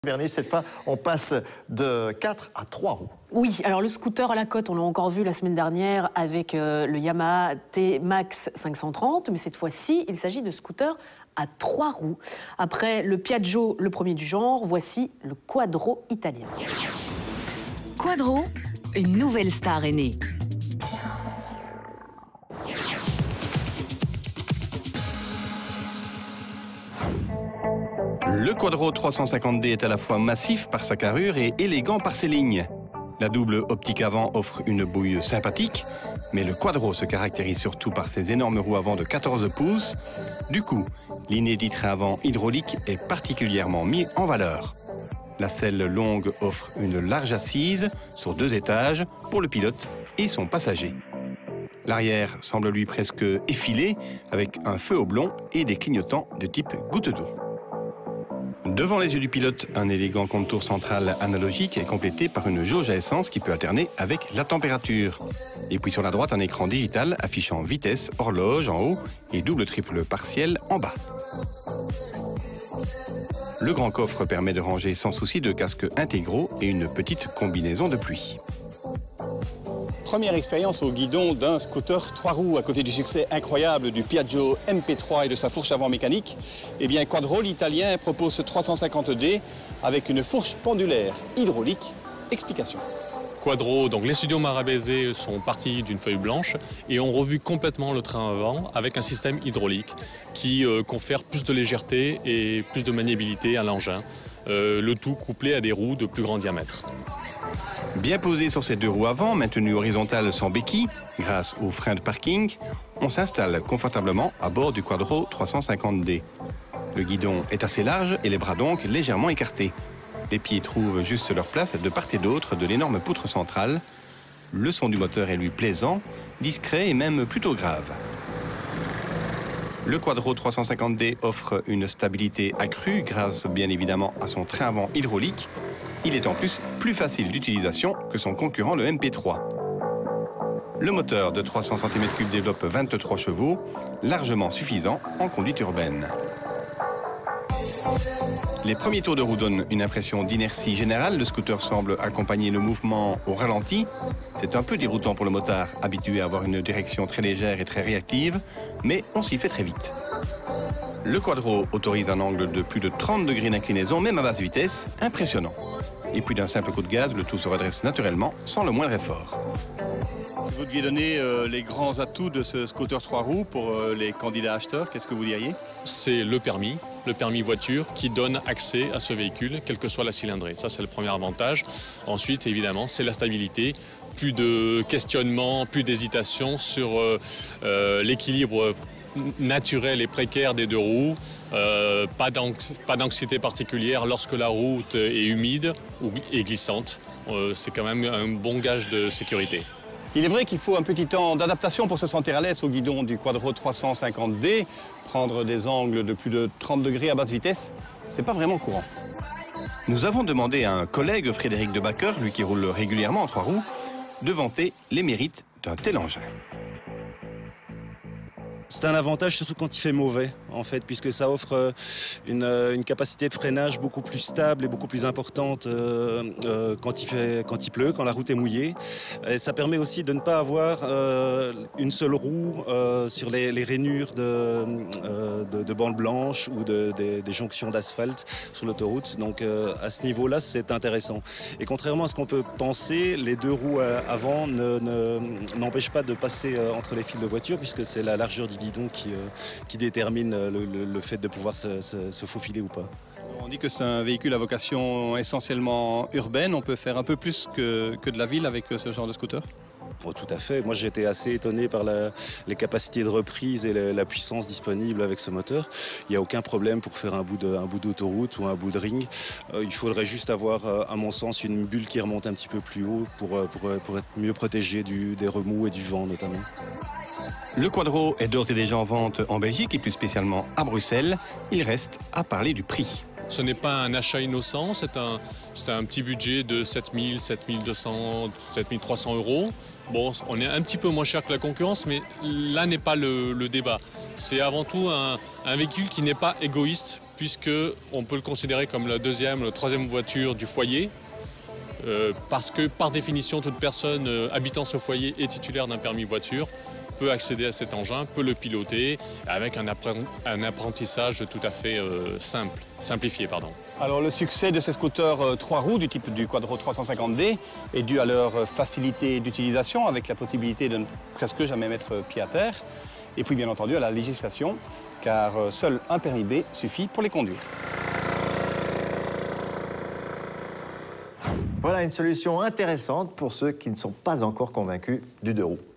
Bernice, cette fois, on passe de 4 à 3 roues. Oui, alors le scooter à la côte, on l'a encore vu la semaine dernière avec le Yamaha T-Max 530, mais cette fois-ci, il s'agit de scooters à 3 roues. Après le Piaggio, le premier du genre, voici le Quadro italien. Quadro, une nouvelle star est née. Le Quadro 350D est à la fois massif par sa carrure et élégant par ses lignes. La double optique avant offre une bouille sympathique, mais le Quadro se caractérise surtout par ses énormes roues avant de 14 pouces. Du coup, l'inédit train avant hydraulique est particulièrement mis en valeur. La selle longue offre une large assise sur 2 étages pour le pilote et son passager. L'arrière semble lui presque effilé avec un feu oblong et des clignotants de type goutte d'eau. Devant les yeux du pilote, un élégant contour central analogique est complété par une jauge à essence qui peut alterner avec la température. Et puis sur la droite, un écran digital affichant vitesse, horloge en haut et double-triple partiel en bas. Le grand coffre permet de ranger sans souci 2 casques intégraux et une petite combinaison de pluie. Première expérience au guidon d'un scooter 3 roues à côté du succès incroyable du Piaggio MP3 et de sa fourche avant mécanique. Eh bien, Quadro, l'italien, propose ce 350D avec une fourche pendulaire hydraulique. Explication. Quadro, donc les studios Marabese sont partis d'une feuille blanche et ont revu complètement le train avant avec un système hydraulique qui confère plus de légèreté et plus de maniabilité à l'engin, le tout couplé à des roues de plus grand diamètre. Bien posé sur ses 2 roues avant, maintenues horizontales sans béquille, grâce aux freins de parking, on s'installe confortablement à bord du Quadro 350D. Le guidon est assez large et les bras donc légèrement écartés. Les pieds trouvent juste leur place de part et d'autre de l'énorme poutre centrale. Le son du moteur est lui plaisant, discret et même plutôt grave. Le Quadro 350D offre une stabilité accrue grâce bien évidemment à son train avant hydraulique. Il est en plus facile d'utilisation que son concurrent le MP3. Le moteur de 300 cm3 développe 23 chevaux, largement suffisant en conduite urbaine. Les premiers tours de roue donnent une impression d'inertie générale. Le scooter semble accompagner le mouvement au ralenti. C'est un peu déroutant pour le motard, habitué à avoir une direction très légère et très réactive, mais on s'y fait très vite. Le Quadro autorise un angle de plus de 30 degrés d'inclinaison, même à basse vitesse, impressionnant. Et puis d'un simple coup de gaz, le tout se redresse naturellement, sans le moindre effort. Vous deviez donner les grands atouts de ce scooter 3 roues pour les candidats acheteurs. Qu'est-ce que vous diriez? C'est le permis voiture qui donne accès à ce véhicule, quelle que soit la cylindrée. Ça, c'est le premier avantage. Ensuite, évidemment, c'est la stabilité. Plus de questionnement, plus d'hésitation sur l'équilibre naturel et précaire des 2 roues, pas d'anxiété particulière lorsque la route est humide ou est glissante. C'est quand même un bon gage de sécurité. Il est vrai qu'il faut un petit temps d'adaptation pour se sentir à l'aise au guidon du Quadro 350D. Prendre des angles de plus de 30 degrés à basse vitesse, c'est pas vraiment courant. Nous avons demandé à un collègue, Frédéric Debacker, lui qui roule régulièrement en 3 roues, de vanter les mérites d'un tel engin. C'est un avantage surtout quand il fait mauvais, en fait, puisque ça offre une capacité de freinage beaucoup plus stable et beaucoup plus importante quand il pleut, quand la route est mouillée. Et ça permet aussi de ne pas avoir une seule roue sur les rainures de bandes blanches ou des jonctions d'asphalte sur l'autoroute. Donc à ce niveau-là, c'est intéressant. Et contrairement à ce qu'on peut penser, les 2 roues avant n'empêchent pas de passer entre les fils de voiture, puisque c'est la largeur du guidon qui détermine le fait de pouvoir se faufiler ou pas. On dit que c'est un véhicule à vocation essentiellement urbaine. On peut faire un peu plus que de la ville avec ce genre de scooter? Oh, tout à fait. Moi, j'étais assez étonné par les capacités de reprise et la puissance disponible avec ce moteur. Il n'y a aucun problème pour faire un bout d'autoroute ou un bout de ring. Il faudrait juste avoir, à mon sens, une bulle qui remonte un petit peu plus haut pour être mieux protégé des remous et du vent, notamment. Le Quadro est d'ores et déjà en vente en Belgique et plus spécialement à Bruxelles. Il reste à parler du prix. Ce n'est pas un achat innocent, c'est un petit budget de 7 000, 7 200, 7 300 €. Bon, on est un petit peu moins cher que la concurrence, mais là n'est pas le débat. C'est avant tout un véhicule qui n'est pas égoïste puisqu'on peut le considérer comme la deuxième ou la troisième voiture du foyer, parce que par définition, toute personne habitant ce foyer et titulaire d'un permis voiture peut accéder à cet engin, peut le piloter, avec un apprentissage tout à fait simplifié. Alors le succès de ces scooters 3 roues du type du Quadro 350D est dû à leur facilité d'utilisation, avec la possibilité de ne presque jamais mettre pied à terre, et puis bien entendu à la législation, car seul un permis B suffit pour les conduire. Voilà une solution intéressante pour ceux qui ne sont pas encore convaincus du 2 roues.